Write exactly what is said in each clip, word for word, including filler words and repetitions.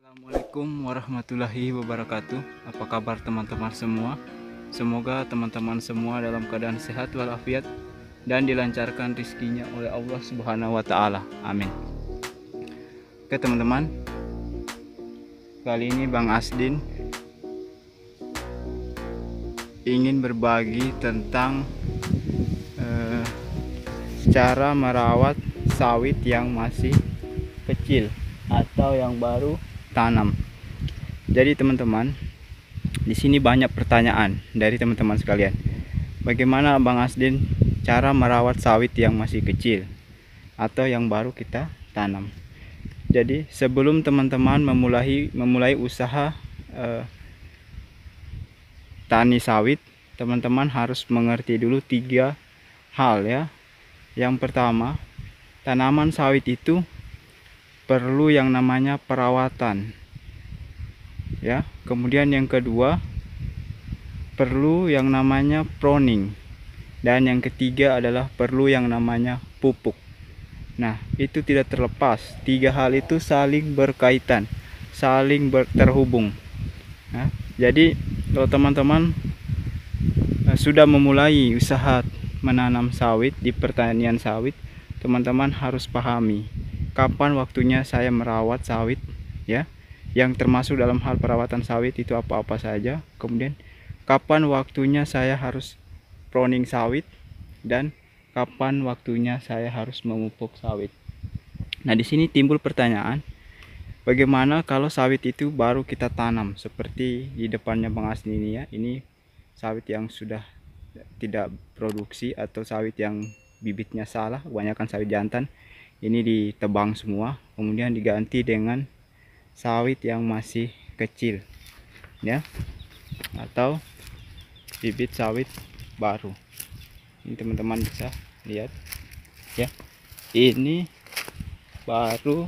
Assalamualaikum warahmatullahi wabarakatuh. Apa kabar teman-teman semua? Semoga teman-teman semua dalam keadaan sehat walafiat dan dilancarkan rizkinya oleh Allah Subhanahu wa taala. Amin. Oke teman-teman, kali ini Bang Asdin ingin berbagi tentang eh, cara merawat sawit yang masih kecil atau yang baru tanam. Jadi teman-teman, di sini banyak pertanyaan dari teman-teman sekalian. Bagaimana Bang Asdin cara merawat sawit yang masih kecil atau yang baru kita tanam? Jadi sebelum teman-teman memulai memulai usaha eh, tani sawit, teman-teman harus mengerti dulu tiga hal ya. Yang pertama, tanaman sawit itu perlu yang namanya perawatan ya. Kemudian yang kedua, perlu yang namanya pruning, dan yang ketiga adalah perlu yang namanya pupuk. Nah, itu tidak terlepas, tiga hal itu saling berkaitan, saling terhubung. Nah, jadi kalau teman-teman sudah memulai usaha menanam sawit di pertanian sawit, teman-teman harus pahami kapan waktunya saya merawat sawit ya, yang termasuk dalam hal perawatan sawit itu apa-apa saja. Kemudian kapan waktunya saya harus pruning sawit, dan kapan waktunya saya harus memupuk sawit. Nah, di sini timbul pertanyaan, bagaimana kalau sawit itu baru kita tanam seperti di depannya Bang Asni ini ya. Ini sawit yang sudah tidak produksi atau sawit yang bibitnya salah, kebanyakan sawit jantan. Ini ditebang semua, kemudian diganti dengan sawit yang masih kecil ya, atau bibit sawit baru. Ini teman-teman bisa lihat ya, ini baru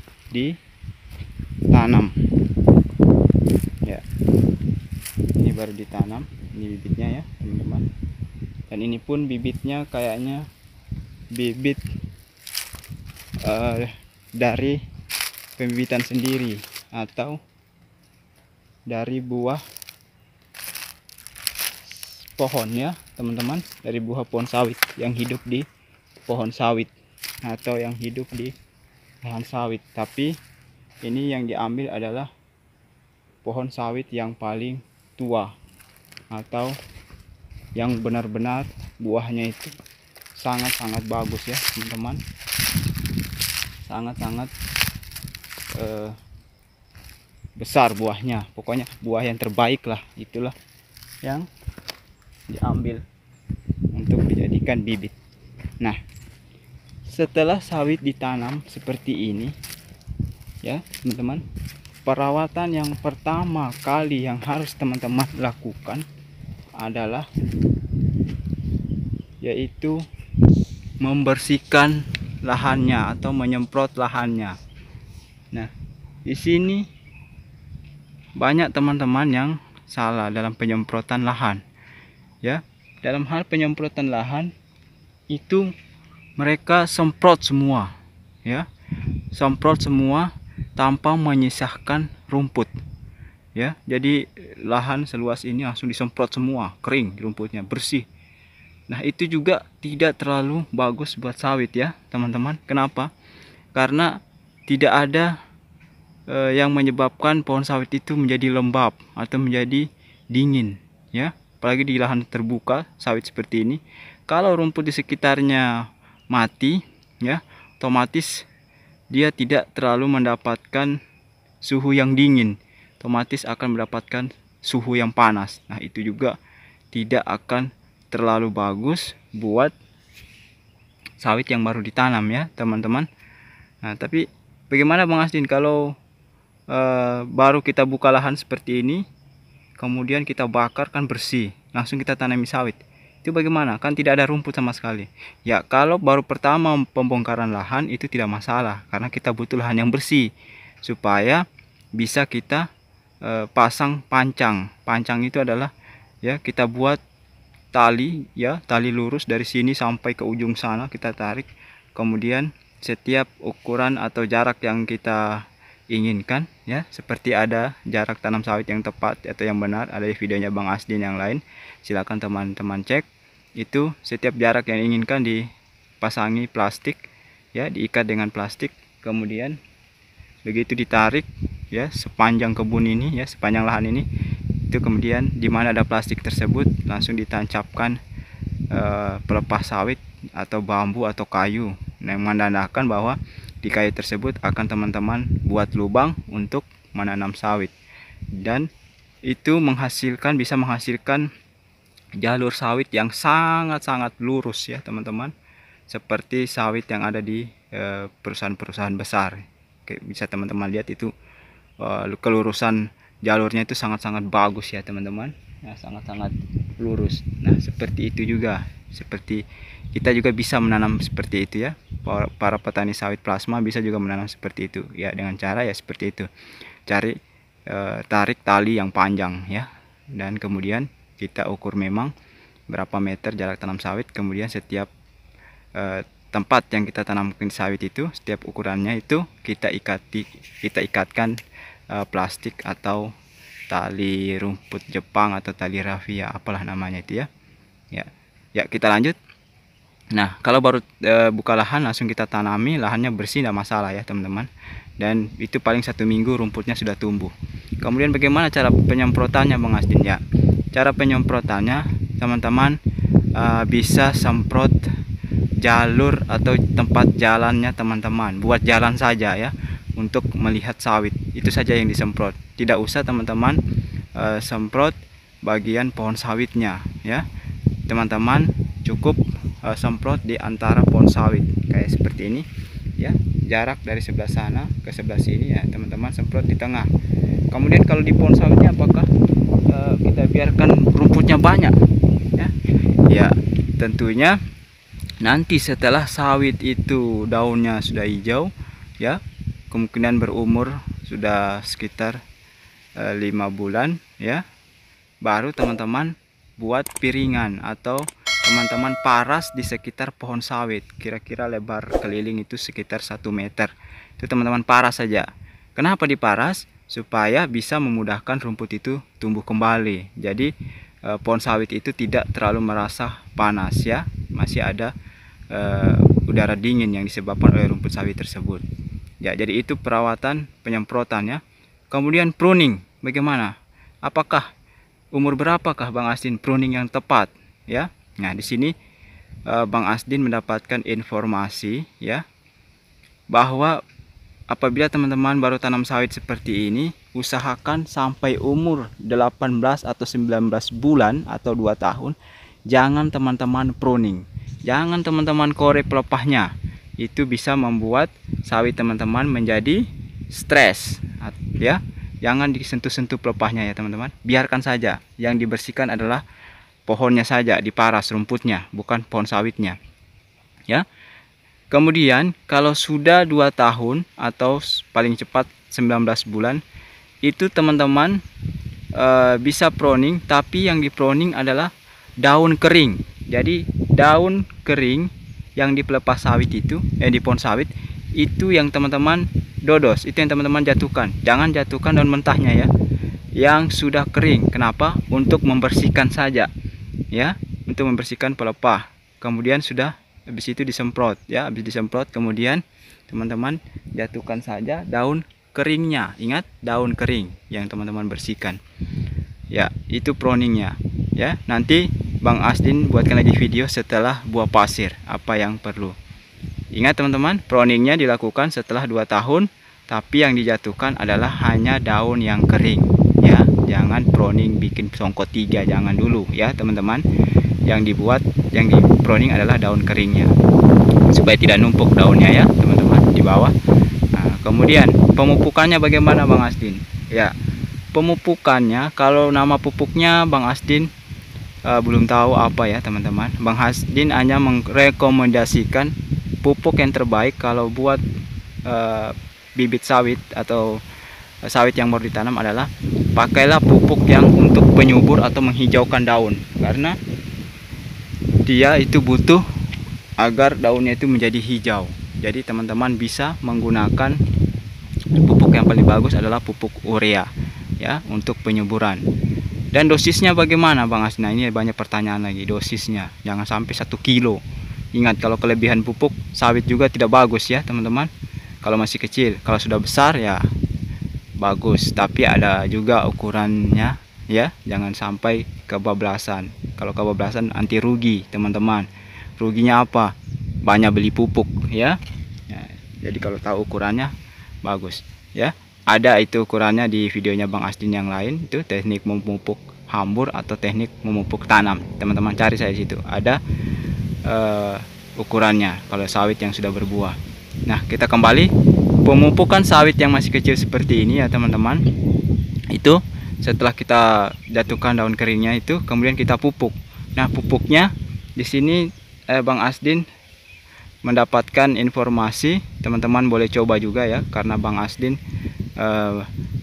ditanam ya, ini baru ditanam, ini bibitnya ya teman-teman. Dan ini pun bibitnya kayaknya bibit Uh, dari pembibitan sendiri atau dari buah pohon ya teman-teman, dari buah pohon sawit yang hidup di pohon sawit atau yang hidup di lahan sawit. Tapi ini yang diambil adalah pohon sawit yang paling tua atau yang benar-benar buahnya itu sangat-sangat bagus ya teman-teman, sangat-sangat eh, besar buahnya. Pokoknya buah yang terbaik lah, itulah yang diambil untuk dijadikan bibit. Nah, setelah sawit ditanam seperti ini ya teman-teman, perawatan yang pertama kali yang harus teman-teman lakukan adalah yaitu membersihkan lahannya atau menyemprot lahannya. Nah, di sini banyak teman-teman yang salah dalam penyemprotan lahan ya. Dalam hal penyemprotan lahan itu mereka semprot semua ya, semprot semua tanpa menyisahkan rumput ya. Jadi lahan seluas ini langsung disemprot semua, kering rumputnya, bersih. Nah, itu juga tidak terlalu bagus buat sawit ya teman-teman. Kenapa? Karena tidak ada eh, yang menyebabkan pohon sawit itu menjadi lembab atau menjadi dingin ya. Apalagi di lahan terbuka sawit seperti ini, kalau rumput di sekitarnya mati ya, otomatis dia tidak terlalu mendapatkan suhu yang dingin, otomatis akan mendapatkan suhu yang panas. Nah, itu juga tidak akan terlalu bagus buat sawit yang baru ditanam ya teman-teman. Nah, tapi bagaimana Bang Asdin kalau e, baru kita buka lahan seperti ini, kemudian kita bakar kan bersih, langsung kita tanami sawit, itu bagaimana? Kan tidak ada rumput sama sekali. Ya, kalau baru pertama pembongkaran lahan itu tidak masalah, karena kita butuh lahan yang bersih supaya bisa kita e, pasang pancang. Pancang itu adalah ya, kita buat tali ya, tali lurus dari sini sampai ke ujung sana kita tarik, kemudian setiap ukuran atau jarak yang kita inginkan ya, seperti ada jarak tanam sawit yang tepat atau yang benar, ada di videonya Bang Asdin yang lain, silakan teman-teman cek. Itu setiap jarak yang diinginkan dipasangi plastik ya, diikat dengan plastik, kemudian begitu ditarik ya sepanjang kebun ini ya, sepanjang lahan ini, itu kemudian di mana ada plastik tersebut langsung ditancapkan uh, pelepas sawit atau bambu atau kayu, yang menandakan bahwa di kayu tersebut akan teman-teman buat lubang untuk menanam sawit, dan itu menghasilkan bisa menghasilkan jalur sawit yang sangat-sangat lurus ya teman-teman, seperti sawit yang ada di perusahaan-perusahaan besar. Oke, bisa teman-teman lihat itu kelurusan jalurnya itu sangat-sangat bagus ya teman-teman, ya, sangat-sangat lurus. Nah seperti itu juga, seperti kita juga bisa menanam seperti itu ya, para petani sawit plasma bisa juga menanam seperti itu ya, dengan cara ya seperti itu, cari eh, tarik tali yang panjang ya, dan kemudian kita ukur memang berapa meter jarak tanam sawit, kemudian setiap eh, tempat yang kita tanamkan sawit itu, setiap ukurannya itu kita ikati kita ikatkan eh, plastik atau tali rumput Jepang atau tali rafia, apalah namanya itu ya. Ya, ya kita lanjut. Nah, kalau baru e, buka lahan langsung kita tanami, lahannya bersih tidak masalah ya teman-teman. Dan itu paling satu minggu rumputnya sudah tumbuh. Kemudian bagaimana cara penyemprotannya Bang Asdin ya? Cara penyemprotannya teman-teman e, bisa semprot jalur atau tempat jalannya teman-teman. Buat jalan saja ya, untuk melihat sawit. Itu saja yang disemprot. Tidak usah teman-teman e, semprot bagian pohon sawitnya ya. Teman-teman cukup Uh, semprot di antara pohon sawit kayak seperti ini ya, jarak dari sebelah sana ke sebelah sini ya teman-teman, semprot di tengah. Kemudian kalau di pohon sawitnya apakah uh, kita biarkan rumputnya banyak ya? Ya tentunya nanti setelah sawit itu daunnya sudah hijau ya, kemungkinan berumur sudah sekitar uh, lima bulan ya, baru teman-teman buat piringan atau teman-teman paras di sekitar pohon sawit, kira-kira lebar keliling itu sekitar satu meter. Itu teman-teman paras saja. Kenapa diparas? Supaya bisa memudahkan rumput itu tumbuh kembali. Jadi eh, pohon sawit itu tidak terlalu merasa panas ya, masih ada eh, udara dingin yang disebabkan oleh rumput sawit tersebut. Ya, jadi itu perawatan penyemprotan ya. Kemudian pruning, bagaimana? Apakah umur berapakah Bang Asdin pruning yang tepat ya? Nah, di sini Bang Asdin mendapatkan informasi ya, bahwa apabila teman-teman baru tanam sawit seperti ini, usahakan sampai umur delapan belas atau sembilan belas bulan atau dua tahun jangan teman-teman pruning. Jangan teman-teman korek pelepahnya. Itu bisa membuat sawit teman-teman menjadi stres ya. Jangan disentuh-sentuh pelepahnya ya teman-teman. Biarkan saja. Yang dibersihkan adalah pohonnya saja, diparas rumputnya, bukan pohon sawitnya ya. Kemudian kalau sudah dua tahun atau paling cepat sembilan belas bulan, itu teman-teman e, bisa pruning, tapi yang di pruning adalah daun kering. Jadi daun kering yang di pelepas sawit itu, eh di pohon sawit itu yang teman-teman dodos, itu yang teman-teman jatuhkan. Jangan jatuhkan daun mentahnya ya, yang sudah kering. Kenapa? Untuk membersihkan saja ya, untuk membersihkan pelepah. Kemudian sudah habis itu disemprot ya, habis disemprot kemudian teman-teman jatuhkan saja daun keringnya. Ingat, daun kering yang teman-teman bersihkan ya. Itu pruningnya ya. Nanti Bang Asdin buatkan lagi video setelah buah pasir apa yang perlu. Ingat teman-teman, pruningnya dilakukan setelah dua tahun, tapi yang dijatuhkan adalah hanya daun yang kering ya. Jangan pruning bikin songkot tiga, jangan dulu ya teman-teman. Yang dibuat, yang di pruning adalah daun keringnya, supaya tidak numpuk daunnya ya teman-teman di bawah. Nah, kemudian pemupukannya bagaimana Bang Asdin? Ya, pemupukannya kalau nama pupuknya Bang Asdin uh, belum tahu apa ya teman-teman. Bang Asdin hanya merekomendasikan pupuk yang terbaik kalau buat uh, bibit sawit atau sawit yang baru ditanam adalah pakailah pupuk yang untuk penyubur atau menghijaukan daun, karena dia itu butuh agar daunnya itu menjadi hijau. Jadi teman-teman bisa menggunakan pupuk yang paling bagus adalah pupuk urea ya untuk penyuburan. Dan dosisnya bagaimana Bang Asdin? Nah, ini banyak pertanyaan lagi. Dosisnya jangan sampai satu kilo. Ingat, kalau kelebihan pupuk sawit juga tidak bagus ya teman-teman. Kalau masih kecil, kalau sudah besar ya bagus, tapi ada juga ukurannya ya. Jangan sampai kebablasan. Kalau kebablasan anti rugi teman-teman. Ruginya apa? Banyak beli pupuk ya. Nah, jadi kalau tahu ukurannya bagus ya. Ada itu ukurannya di videonya Bang Asdin yang lain, itu teknik memupuk hambur atau teknik memupuk tanam. Teman-teman cari saya di situ. Ada uh, ukurannya kalau sawit yang sudah berbuah. Nah, kita kembali pemupukan sawit yang masih kecil seperti ini ya teman-teman. Itu setelah kita jatuhkan daun keringnya itu, kemudian kita pupuk. Nah, pupuknya di sini eh, Bang Asdin mendapatkan informasi, teman-teman boleh coba juga ya, karena Bang Asdin Uh,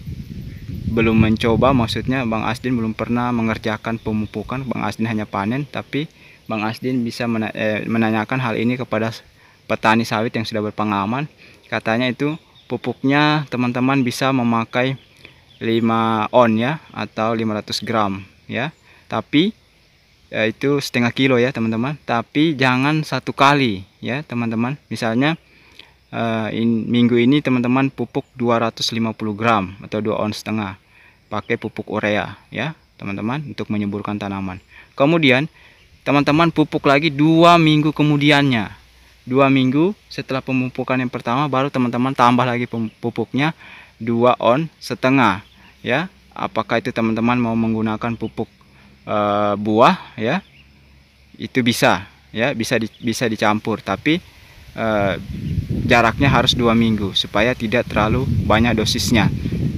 belum mencoba, maksudnya Bang Asdin belum pernah mengerjakan pemupukan. Bang Asdin hanya panen, tapi Bang Asdin bisa mena eh, menanyakan hal ini kepada petani sawit yang sudah berpengalaman. Katanya itu pupuknya teman-teman bisa memakai lima on ya, atau lima ratus gram ya, tapi ya, itu setengah kilo ya teman-teman. Tapi jangan satu kali ya teman-teman. Misalnya Uh, in, minggu ini teman-teman pupuk dua ratus lima puluh gram atau dua on setengah, pakai pupuk urea ya teman-teman untuk menyuburkan tanaman. Kemudian teman-teman pupuk lagi dua minggu kemudiannya, dua minggu setelah pemupukan yang pertama baru teman-teman tambah lagi pupuknya dua on setengah ya. Apakah itu teman-teman mau menggunakan pupuk uh, buah ya, itu bisa ya, bisa di, bisa dicampur, tapi uh, jaraknya harus dua minggu supaya tidak terlalu banyak dosisnya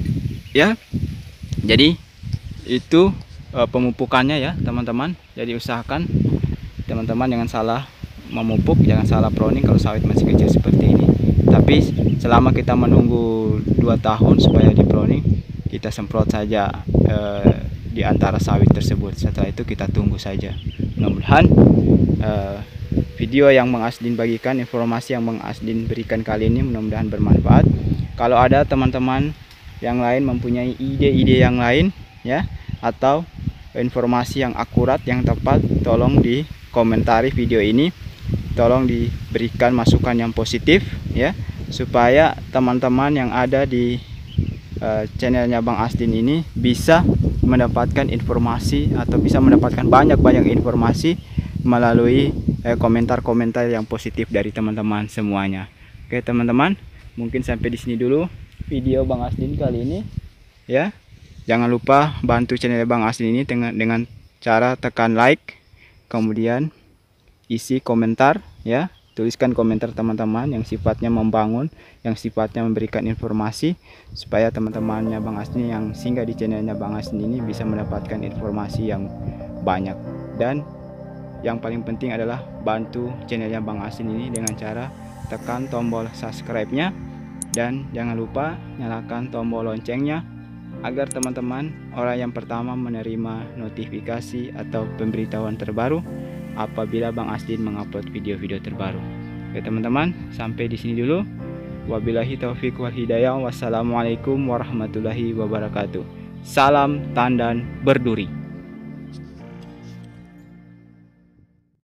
ya. Jadi itu e, pemupukannya ya teman-teman. Jadi usahakan teman-teman jangan salah memupuk, jangan salah pruning kalau sawit masih kecil seperti ini. Tapi selama kita menunggu dua tahun supaya di pruning, kita semprot saja e, di antara sawit tersebut. Setelah itu kita tunggu saja. Mudah-mudahan e, video yang Bang Asdin bagikan, informasi yang Bang Asdin berikan kali ini mudah-mudahan bermanfaat. Kalau ada teman-teman yang lain mempunyai ide-ide yang lain ya, atau informasi yang akurat, yang tepat, tolong di komentari video ini. Tolong diberikan masukan yang positif ya, supaya teman-teman yang ada di uh, channelnya Bang Asdin ini bisa mendapatkan informasi atau bisa mendapatkan banyak-banyak informasi melalui komentar-komentar yang positif dari teman-teman semuanya. Oke teman-teman, mungkin sampai di sini dulu video Bang Asdin kali ini ya. Jangan lupa bantu channel Bang Asdin ini dengan dengan cara tekan like, kemudian isi komentar ya. Tuliskan komentar teman-teman yang sifatnya membangun, yang sifatnya memberikan informasi, supaya teman-temannya Bang Asdin yang singgah di channelnya Bang Asdin ini bisa mendapatkan informasi yang banyak. Dan yang paling penting adalah bantu channelnya Bang Asdin ini dengan cara tekan tombol subscribe-nya, dan jangan lupa nyalakan tombol loncengnya agar teman-teman orang yang pertama menerima notifikasi atau pemberitahuan terbaru apabila Bang Asdin mengupload video-video terbaru. Oke teman-teman, sampai di sini dulu. Wabillahi taufiq wal hidayah. Wassalamualaikum warahmatullahi wabarakatuh. Salam tandan berduri.